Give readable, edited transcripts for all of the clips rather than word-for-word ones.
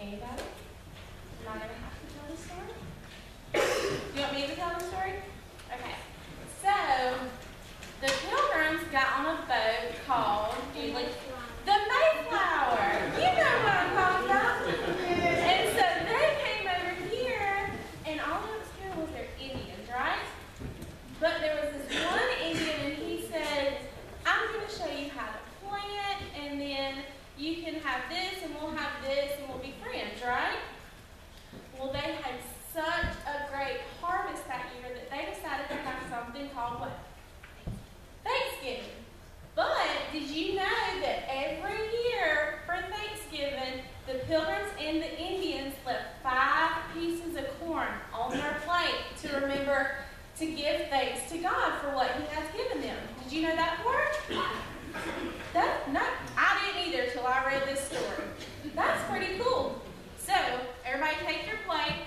Anybody? Am I going to have to tell the story? You want me to tell the story? Okay. So, the Pilgrims got on a boat called the Mayflower. You know what I'm talking about. And so they came over here, and all that was here was their Indians, right? But there was this one Indian, and he said, I'm going to show you how to plant, and then you can have this, and we'll have this, and we'll be friends, right? Well, they had such a great harvest that year that they decided to have something called what? Thanksgiving. But did you know that every year for Thanksgiving, the Pilgrims and the Indians left 5 pieces of corn on their plate to remember to give thanks to God for what He has given them. Did you know that part? No, I didn't either till I read this story. That's pretty cool. So, everybody take your plate.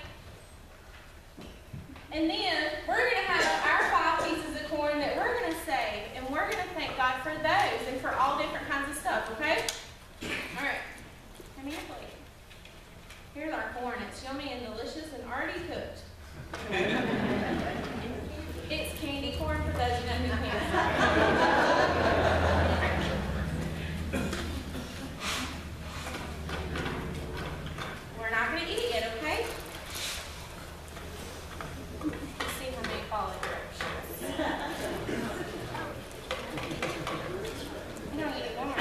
And then we're going to have our 5 pieces of corn that we're going to save. And we're going to thank God for those and for all different kinds of stuff, okay? All right. Give me your plate. Here's our corn. It's yummy and delicious and already cooked. It's candy corn for those who know who can't. We're not going to eat it yet, okay? Let's see how many follow directions. You don't eat more.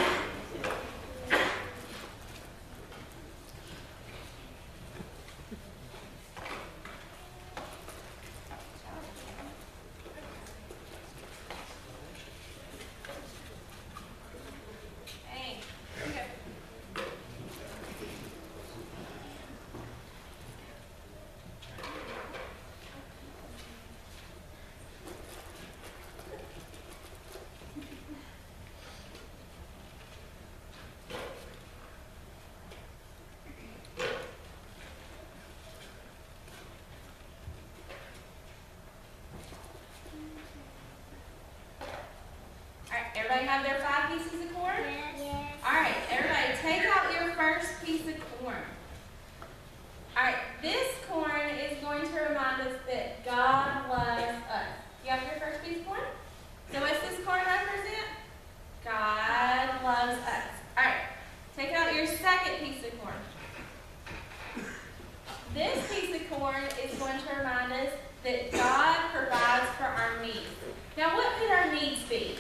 Everybody have their 5 pieces of corn? Yes. All right, everybody take out your first piece of corn. All right, this corn is going to remind us that God loves us. You have your first piece of corn? So what's this corn represent? God loves us. All right, take out your second piece of corn. This piece of corn is going to remind us that God provides for our needs. Now, what could our needs be?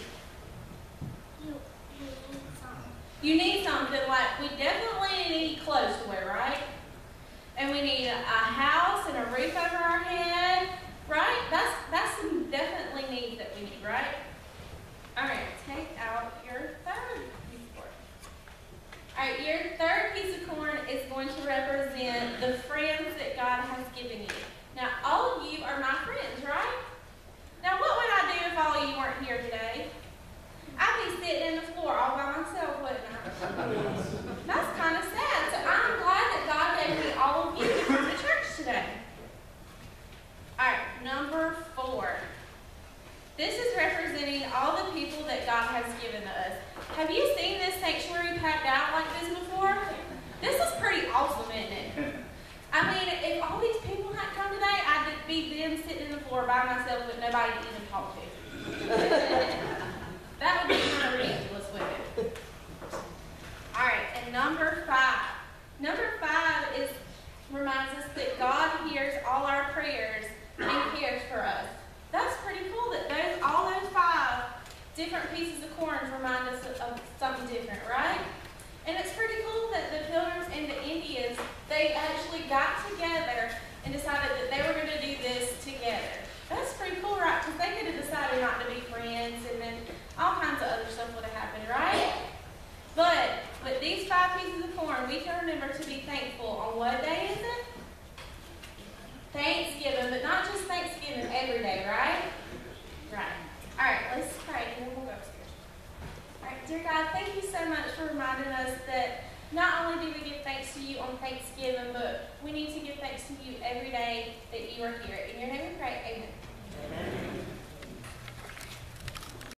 You need something like, we definitely need clothes to wear, right? And we need a house and a roof over our head, right? That's some definitely needs that we need, right? All right, take out your third piece of corn. All right, your third piece of corn is going to represent the friends that God has given you. Now, all of you are my friends, right? Now, what would I do if all of you weren't here today? I'd be sitting in the floor all by myself, wouldn't I? That's kind of sad. So I'm glad that God gave me all of you to come to church today. All right, number 4. This is representing all the people that God has given to us. Have you seen this sanctuary packed out like this before? This is pretty awesome, isn't it? I mean, if all these people had come today, I'd be then sitting in the floor by myself with nobody to even talk to. That would be kind of ridiculous, wouldn't it? All right, and number 5. Number 5 reminds us that God hears all our prayers and cares for us. That's pretty cool that all those 5 different pieces of corn remind us of something different, right? And it's pretty cool that the Pilgrims and the Indians, they actually got together and decided that they were going to do this together. That's pretty cool, right? Because they could have decided not to be friends, and then all kinds of other stuff would have happened, right? But with these 5 pieces of corn, we can remember to be thankful on what day is it? Thanksgiving, but not just Thanksgiving, every day, right? Right. All right, let's pray, and then we'll go upstairs. All right, dear God, thank you so much for reminding us that not only do we give thanks to you on Thanksgiving, but we need to give thanks to you every day that you are here. In your name we pray, amen.